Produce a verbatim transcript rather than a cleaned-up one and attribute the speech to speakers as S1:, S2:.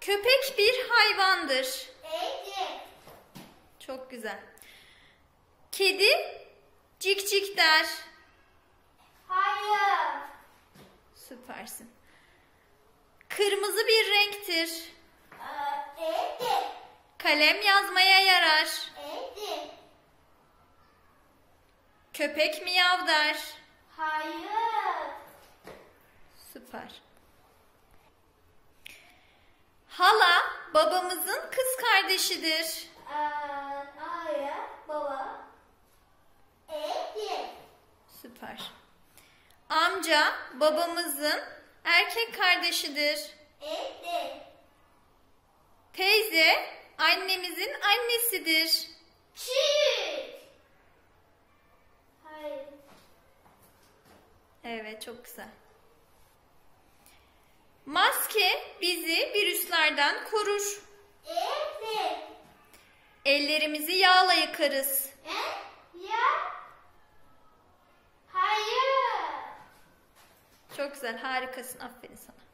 S1: Köpek bir hayvandır.
S2: Evet.
S1: Çok güzel. Kedi cik cik der.
S2: Hayır.
S1: Süpersin. Kırmızı bir renktir.
S2: Ee, Evet.
S1: Kalem yazmaya yarar.
S2: Evet.
S1: Köpek miyav der.
S2: Hayır.
S1: Süper. Hala babamızın kız kardeşidir.
S2: Ee, Hayır. Baba. Evet.
S1: Süper. Amca babamızın erkek kardeşidir.
S2: Evet.
S1: Teyze annemizin annesidir.
S2: Çift. Hayır.
S1: Evet, çok güzel. Maske bizi virüslerden korur.
S2: Evet.
S1: Ellerimizi yağla yıkarız.
S2: E? Ya. Hayır.
S1: Çok güzel, harikasın. Aferin sana.